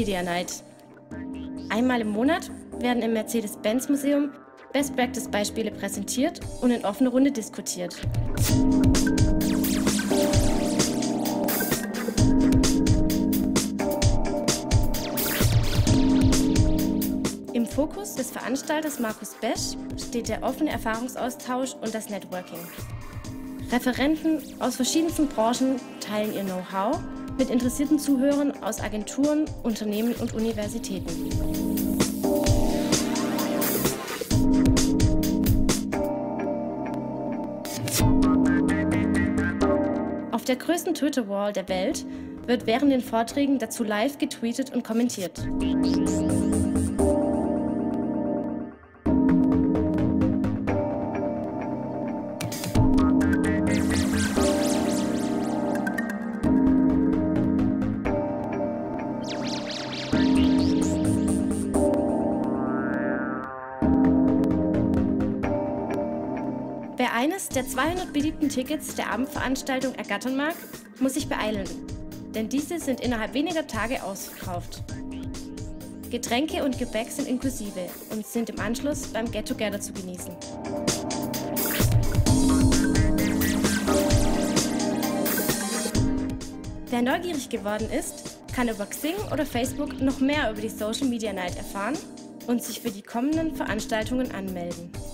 Media Night. Einmal im Monat werden im Mercedes-Benz-Museum Best-Practice-Beispiele präsentiert und in offener Runde diskutiert. Im Fokus des Veranstalters Markus Besch steht der offene Erfahrungsaustausch und das Networking. Referenten aus verschiedensten Branchen teilen ihr Know-how mit interessierten Zuhörern aus Agenturen, Unternehmen und Universitäten. Auf der größten Twitter-Wall der Welt wird während den Vorträgen dazu live getweetet und kommentiert. Wer eines der 200 beliebten Tickets der Abendveranstaltung ergattern mag, muss sich beeilen, denn diese sind innerhalb weniger Tage ausverkauft. Getränke und Gebäck sind inklusive und sind im Anschluss beim Get Together zu genießen. Wer neugierig geworden ist, kann über Xing oder Facebook noch mehr über die Social Media Night erfahren und sich für die kommenden Veranstaltungen anmelden.